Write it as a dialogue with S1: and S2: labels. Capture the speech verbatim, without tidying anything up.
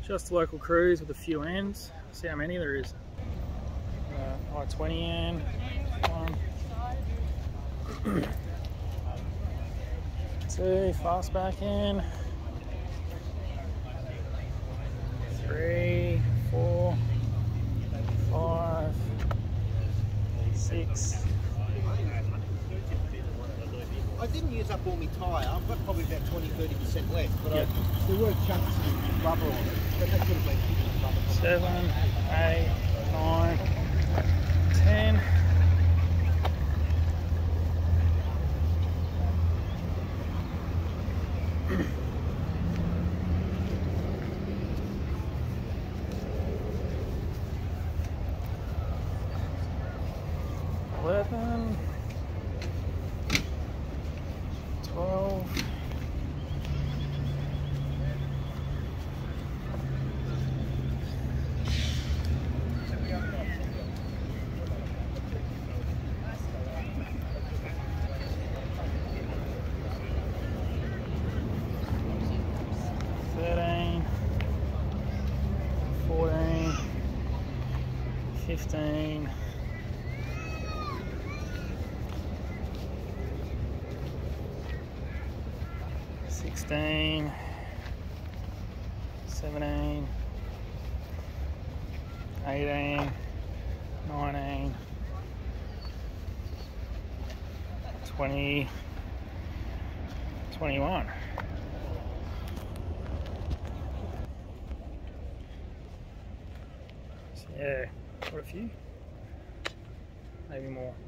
S1: Just a local cruise with a few ends. See how many there is. Uh, I twenty end, one, two, fast back in, three, four, five, six.
S2: I didn't use up all my tyre. I've got probably about twenty to thirty percent left, but
S1: Yep.
S2: I, there were chunks of rubber on it. But that could have been hidden rubber.
S1: Seven, eight, nine, ten. Eleven, twelve, thirteen, fourteen, fifteen. sixteen, seventeen, eighteen, nineteen, twenty, twenty-one. So yeah, got a few, maybe more.